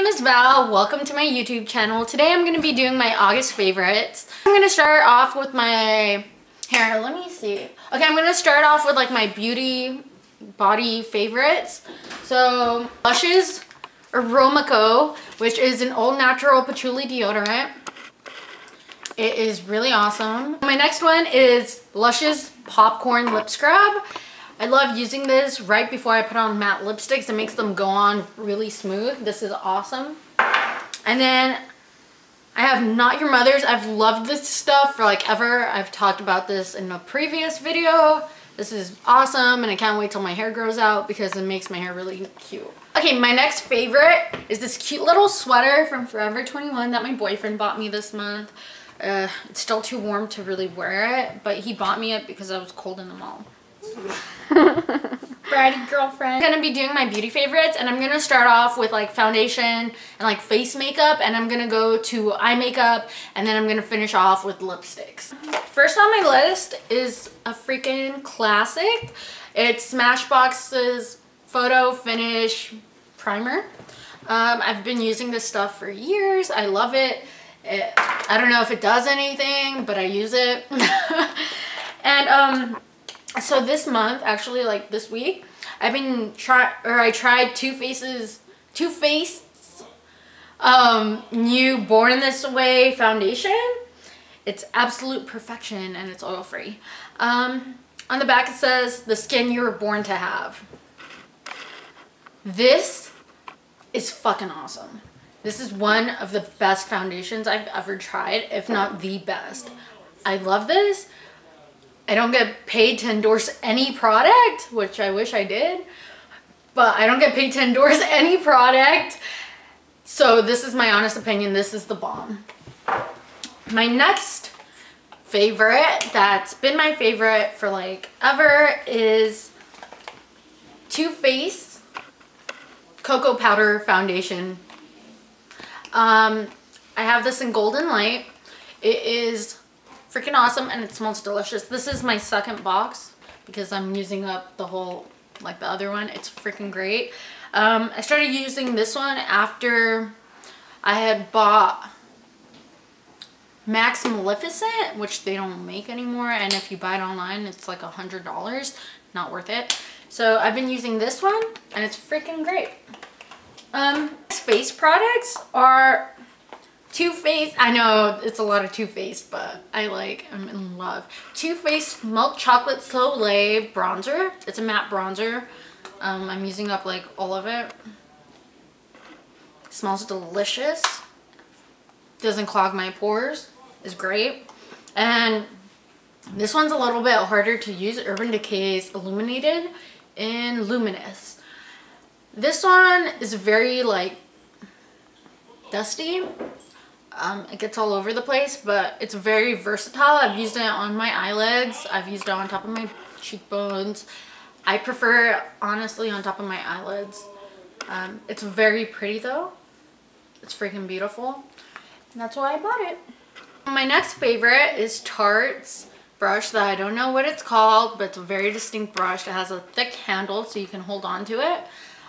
name is Val. Welcome to my YouTube channel. Today I'm going to be doing my August favorites. I'm going to start off with my hair. Let me see. Okay, I'm going to start off with like my beauty body favorites. So Lush's Aromaco, which is an all natural patchouli deodorant. It is really awesome. My next one is Lush's Popcorn Lip Scrub. I love using this right before I put on matte lipsticks. It makes them go on really smooth. This is awesome. And then I have Not Your Mother's. I've loved this stuff for like ever. I've talked about this in a previous video. This is awesome and I can't wait till my hair grows out because it makes my hair really cute. Okay, my next favorite is this cute little sweater from Forever 21 that my boyfriend bought me this month. It's still too warm to really wear it, but he bought me it because I was cold in the mall. Bratty girlfriend. I'm gonna be doing my beauty favorites and I'm gonna start off with like foundation and like face makeup, and I'm gonna go to eye makeup, and then I'm gonna finish off with lipsticks. First on my list is a freaking classic. It's Smashbox's Photo Finish Primer. I've been using this stuff for years. I love it. I don't know if it does anything, but I use it. And so this month, actually like this week, I tried Too Faced's new Born This Way foundation. It's absolute perfection and it's oil free. On the back it says, the skin you were born to have. This is fucking awesome. This is one of the best foundations I've ever tried, if not the best. I love this. I don't get paid to endorse any product, which I wish I did, but I don't get paid to endorse any product. So this is my honest opinion. This is the bomb. My next favorite, that's been my favorite for like ever, is Too Faced Cocoa Powder Foundation. I have this in Golden Light. It is freaking awesome and it smells delicious. This is my second box because I'm using up the whole, like the other one. It's freaking great. I started using this one after I had bought Max Maleficent, which they don't make anymore, and if you buy it online it's like $100. Not worth it. So I've been using this one and it's freaking great. Face products are Too Faced. I know it's a lot of Too Faced, but I'm in love. Too Faced Milk Chocolate Soleil bronzer. It's a matte bronzer. I'm using up like all of it. Smells delicious. Doesn't clog my pores. Is great. And this one's a little bit harder to use. Urban Decay's Illuminated in Luminous. This one is very like dusty. It gets all over the place, but it's very versatile. I've used it on my eyelids. I've used it on top of my cheekbones. I prefer, honestly, on top of my eyelids. It's very pretty though. It's freaking beautiful. And that's why I bought it. My next favorite is Tarte's brush that I don't know what it's called, but it's a very distinct brush. It has a thick handle so you can hold on to it.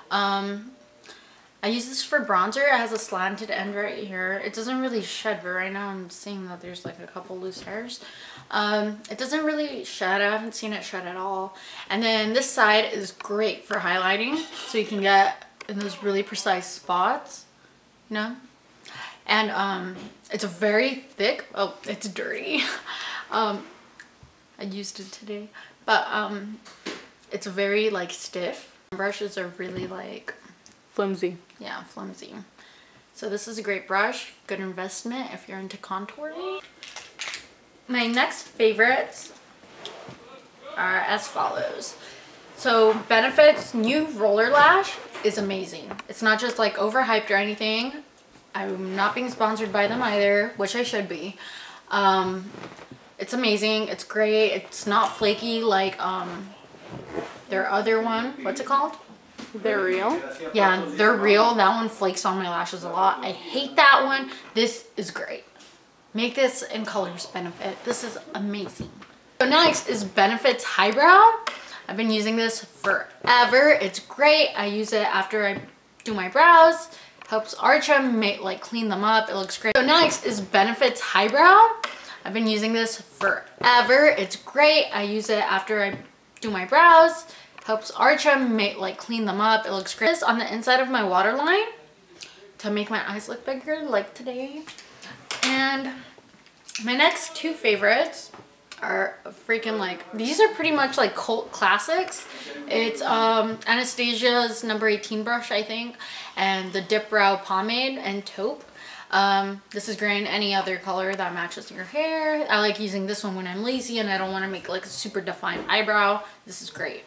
I use this for bronzer. It has a slanted end right here. It doesn't really shed, but right now I'm seeing that there's like a couple loose hairs. It doesn't really shed. I haven't seen it shed at all. And then this side is great for highlighting, so you can get in those really precise spots, you know? And it's a very thick, oh, it's dirty. I used it today, but it's very like stiff. Brushes are really like flimsy. Yeah, flimsy. So this is a great brush, good investment if you're into contouring. My next favorites are as follows. So Benefit's new Roller Lash is amazing. It's not just like overhyped or anything. I'm not being sponsored by them either, which I should be. It's amazing. It's great. It's not flaky like their other one. What's it called? They're Real? Yeah, They're Real. That one flakes on my lashes a lot. I hate that one. This is great. Make this in colors, Benefit. This is amazing. So next is Benefit's Highbrow. I've been using this forever. It's great. I use it after I do my brows. helps arch them, like clean them up. It looks great. So next is Benefit's Highbrow. I've been using this forever. It's great. I use it after I do my brows. Helps arch them, like clean them up. It looks great. This on the inside of my waterline to make my eyes look bigger, like today. And my next two favorites are freaking like, these are pretty much like cult classics. It's Anastasia's number 18 brush, I think, and the Dip Brow Pomade and Taupe. This is great in any other color that matches your hair. I like using this one when I'm lazy and I don't want to make like a super defined eyebrow. This is great.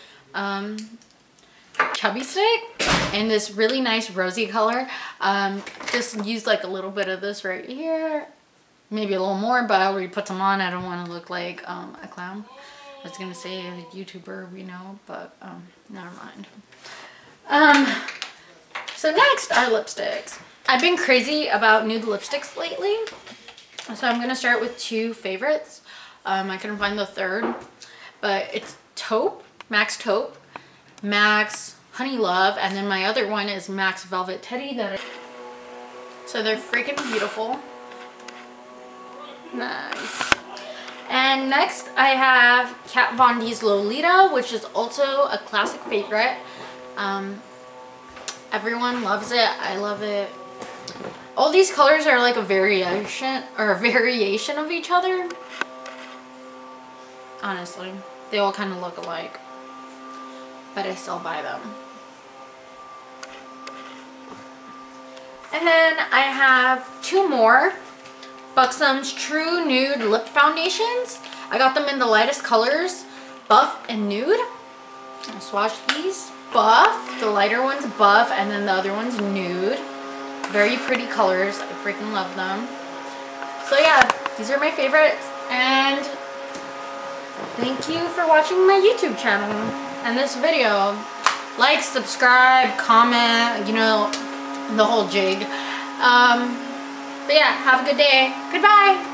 Chubby Stick in this really nice rosy color. Just use like a little bit of this right here, maybe a little more, but I already put some on. I don't want to look like a clown. I was gonna say a YouTuber, you know, but never mind. So next are lipsticks. I've been crazy about nude lipsticks lately, so I'm gonna start with two favorites. I couldn't find the third, but it's Taupe, MAC's Taupe, MAC's Honey Love, and then my other one is MAC's Velvet Teddy. So they're freaking beautiful. Nice. And next I have Kat Von D's Lolita, which is also a classic favorite. Everyone loves it. I love it. All these colors are like a variation of each other. Honestly, they all kind of look alike, but I still buy them. And then I have two more Buxom's True Nude Lip Foundations. I got them in the lightest colors, Buff and Nude. I'll swatch these. Buff, the lighter one's Buff, and then the other one's Nude. Very pretty colors. I freaking love them. So yeah, these are my favorites, and thank you for watching my YouTube channel and this video. Like, subscribe, comment, you know, the whole jig. But yeah, have a good day. Goodbye.